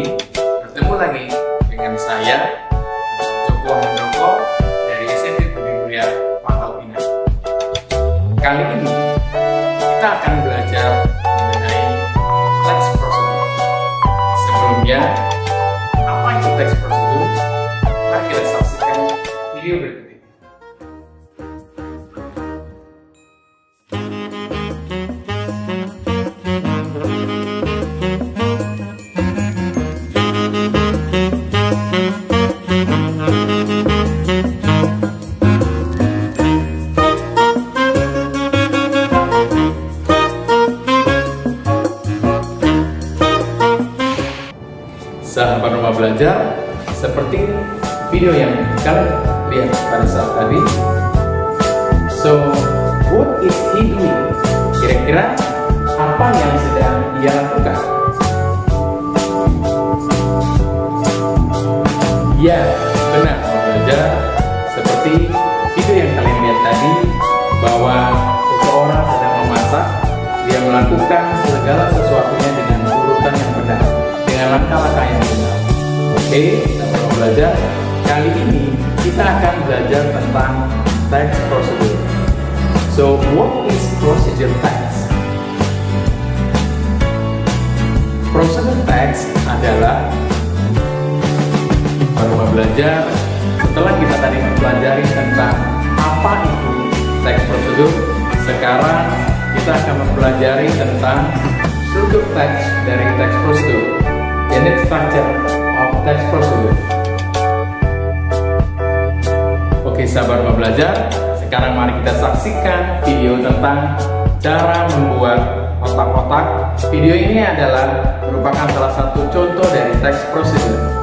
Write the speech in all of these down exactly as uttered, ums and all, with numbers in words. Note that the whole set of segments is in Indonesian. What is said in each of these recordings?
Bertemu lagi dengan saya, Joko Handoko dari S M P Budi Mulia Pangkal Pinang. Kali ini kita akan belajar mengenai teks prosedur. Sebelumnya, apa itu teks prosedur? Mari kita saksikan video berikut ini. Sahabat rumah belajar, seperti video yang kalian lihat pada saat tadi. So, what is he doing? Kira-kira apa yang sedang ia lakukan? Ya, benar rumah belajar. Seperti video yang kalian lihat tadi, bahwa seseorang sedang memasak, dia melakukan segala sesuatunya dengan urutan yang benar, langkah-langkah yang benar. Oke, kita mau belajar. Kali ini kita akan belajar tentang text prosedur. So, what is procedure text? Procedure text adalah, baru mau belajar, setelah kita tadi mempelajari tentang apa itu text prosedur, sekarang kita akan mempelajari tentang struktur teks dari text prosedur. Unit structure of text prosedur. Oke, sahabat rumah belajar, sekarang mari kita saksikan video tentang cara membuat kotak-kotak. Video ini adalah merupakan salah satu contoh dari text prosedur.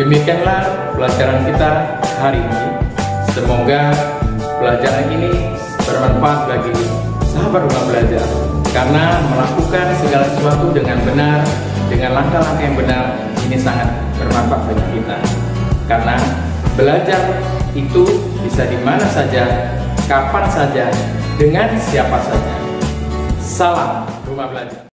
Demikianlah pelajaran kita hari ini. Semoga pelajaran ini bermanfaat bagi sahabat rumah belajar, karena melakukan segala sesuatu dengan benar, dengan langkah-langkah yang benar, ini sangat bermanfaat bagi kita. Karena belajar itu bisa di mana saja, kapan saja, dengan siapa saja. Salam Rumah Belajar.